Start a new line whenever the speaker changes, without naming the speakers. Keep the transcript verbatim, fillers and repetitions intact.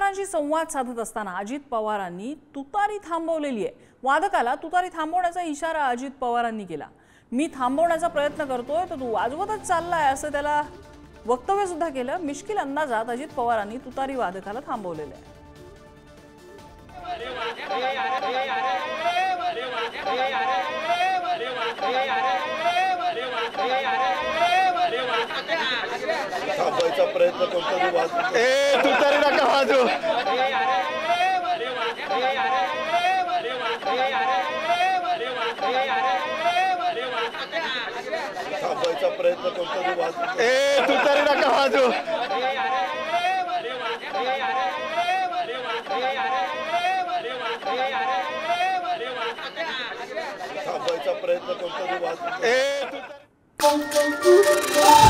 पत्रकारांशी संवाद साधत असताना अजित पवारांनी तुतारी थांबवलेली आहे। वादकाला तुतारी थांबवण्याचा इशारा अजित पवारांनी केला। मी थांबवण्याचा प्रयत्न करतोय तर तू वाजवतच चाललाय असं त्याला वक्तव्य सुद्धा केलं। मिश्किल अंदाजात अजित पवारांनी तुतारी वादकाला थांबवलेलं आहे।
थांबवायचा प्रयत्न करतो
ए तुतारी नका वाजवू।
थांबवायचा प्रयत्न करतो
ए तुतारी नका वाजवू।
थांबवायचा प्रयत्न करतो
ए तुतारी